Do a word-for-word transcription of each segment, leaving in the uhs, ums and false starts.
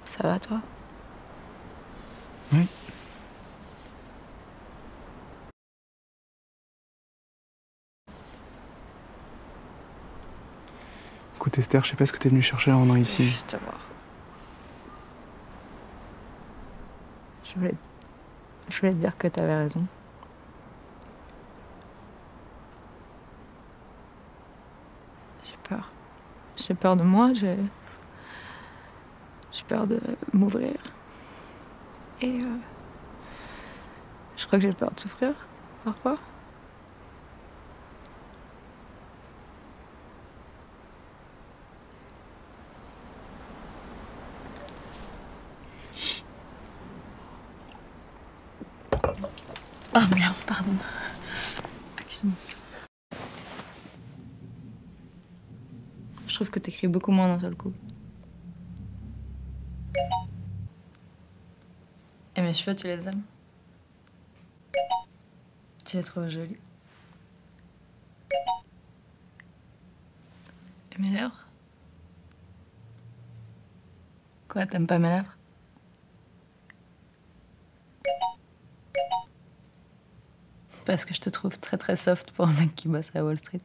Ça va, toi? Oui. Écoute Esther, je sais pas ce que t'es venue chercher en venant ici. Juste te voir. Je voulais... Je voulais te dire que t'avais raison. J'ai peur. J'ai peur de moi, j'ai... J'ai peur de m'ouvrir. Et euh... je crois que j'ai peur de souffrir, parfois. Oh merde, pardon. Excuse-moi. Je trouve que t'écris beaucoup moins d'un seul coup. Et mes cheveux, tu les aimes? Tu les trouves jolis? Et mes lèvres? Quoi, t'aimes pas mes lèvres? Parce que je te trouve très très soft pour un mec qui bosse à Wall Street.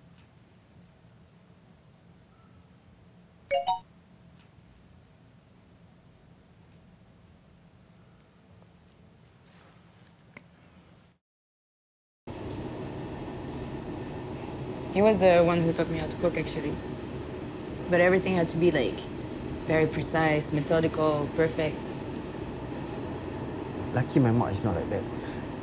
He was the one who taught me how to cook, actually. But everything had to be like very precise, methodical, perfect. Lucky my mom is not like that.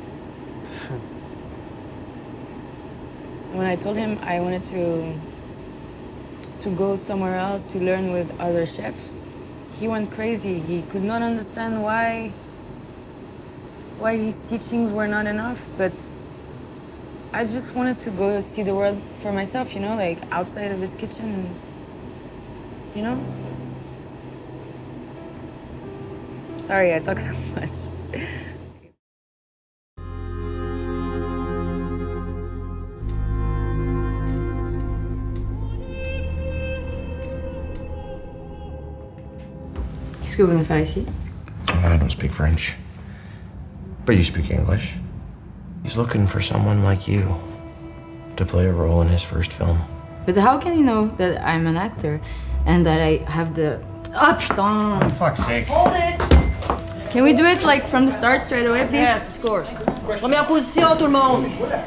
When I told him I wanted to to go somewhere else to learn with other chefs, he went crazy. He could not understand why why his teachings were not enough, but I just wanted to go see the world for myself, you know, like outside of his kitchen, you know? Sorry, I talk so much. Qu'est-ce que vous venez faire ici? I don't speak French. But you speak English. He's looking for someone like you to play a role in his first film. But how can you know that I'm an actor and that I have the... Oh putain! For fuck's sake. Hold it! Can we do it like from the start straight away, please? Yes, of course. Première position, tout le monde.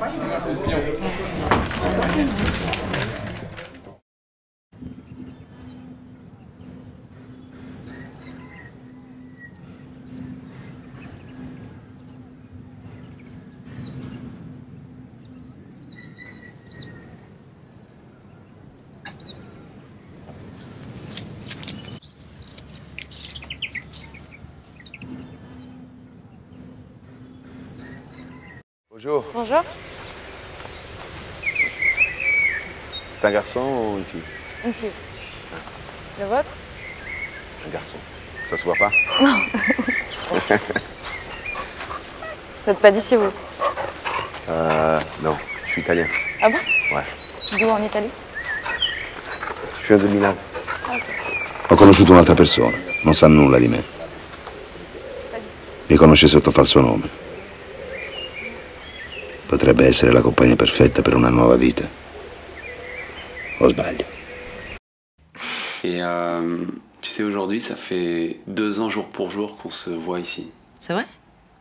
Bonjour. Bonjour. C'est un garçon ou une fille? Une fille. Le vôtre? Un garçon. Ça se voit pas? Non. Vous n'êtes pas d'ici, vous? Euh, non, je suis italien. Ah bon? Ouais. D'où en Italie? Je viens de Milan. Ho conosciuto un'altra persona, non sa nulla di me. Mi conosce sotto falso nome. Potrebbe essere la compagna perfetta per una nuova vita. O sbaglio? Et euh, tu sais, aujourd'hui, ça fait deux ans jour pour jour qu'on se voit ici. C'est vrai?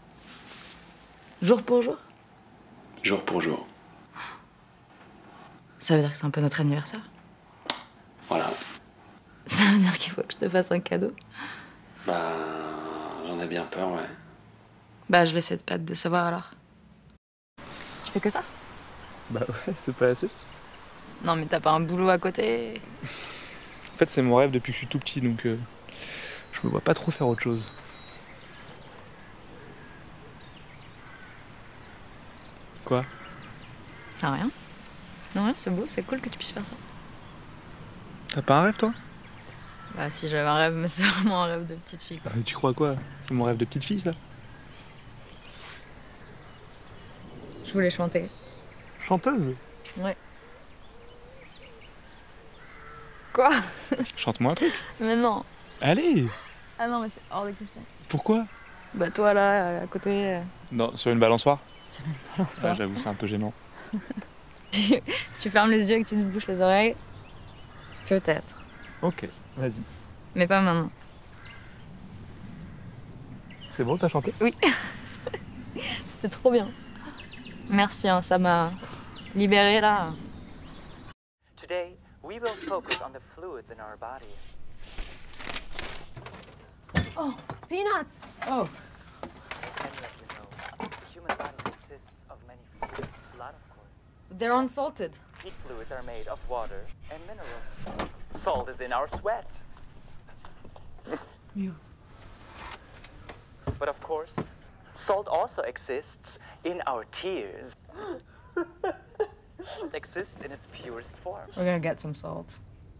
Jour pour jour? Jour pour jour. Ça veut dire que c'est un peu notre anniversaire? Voilà. Ça veut dire qu'il faut que je te fasse un cadeau? Bah, j'en ai bien peur, ouais. Bah, je vais essayer de pas te décevoir alors. Tu fais que ça? Bah ouais, c'est pas assez. Non, mais t'as pas un boulot à côté? En fait, c'est mon rêve depuis que je suis tout petit, donc euh, je me vois pas trop faire autre chose. Quoi? Ah, rien. Non, rien, c'est beau, c'est cool que tu puisses faire ça. T'as pas un rêve, toi? Bah, si j'avais un rêve, mais c'est vraiment un rêve de petite fille, quoi. Ah, tu crois quoi? C'est mon rêve de petite fille, ça? Je voulais chanter. Chanteuse? Ouais. Quoi? Chante-moi un truc. Mais non. Allez! Ah non, mais c'est hors de question. Pourquoi? Bah toi là, à côté... Euh... Non, sur une balançoire? Sur une balançoire. Ah, j'avoue, c'est un peu gênant. Si tu fermes les yeux et que tu te bouches les oreilles, peut-être. Ok, vas-y. Mais pas maintenant. C'est bon, t'as chanté? Oui. C'était trop bien. Merci, hein, ça m'a libérée là. Today, we will focus on the fluids in our body. Oh, peanuts! Oh. Many of you know, the human body consists of many fluids. Blood, of course. They're unsalted. These fluids are made of water and minerals. Salt is in our sweat. Yeah. But of course, salt also exists in our tears. It exists in its purest form. We're gonna get some salt.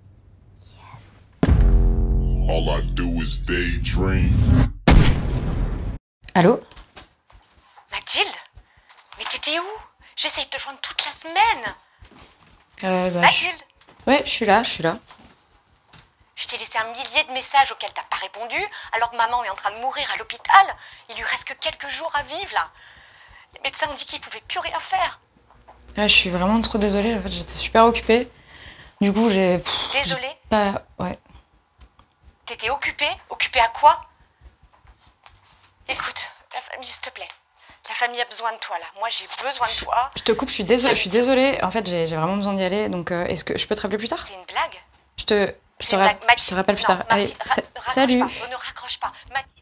All I do is daydream. Allô? Mathilde? Mais t'étais où? J'essaye de te joindre toute la semaine. Euh, bah, Mathilde? je... Ouais, je suis là, je suis là. Je t'ai laissé un millier de messages auxquels t'as pas répondu, alors que maman est en train de mourir à l'hôpital. Il lui reste que quelques jours à vivre, là. Les médecins ont dit qu'ils pouvaient plus rien faire. Ah, je suis vraiment trop désolée, en fait, j'étais super occupée. Du coup, j'ai... pff, Désolée? j'ai pas... Ouais. T'étais occupée? Occupée à quoi? Écoute, la famille, s'il te plaît. La famille a besoin de toi, là. Moi, j'ai besoin de toi. Je te coupe, je suis désolée, je suis désolée. En fait, j'ai j'ai vraiment besoin d'y aller, donc euh, est-ce que je peux te rappeler plus tard? C'est une blague? Je te, je te, C'est une rap- blague. je te rappelle plus Non, tard. Mathilde, Allez, sa- ra- raccroche salut. pas, ne raccroche pas. Mathilde.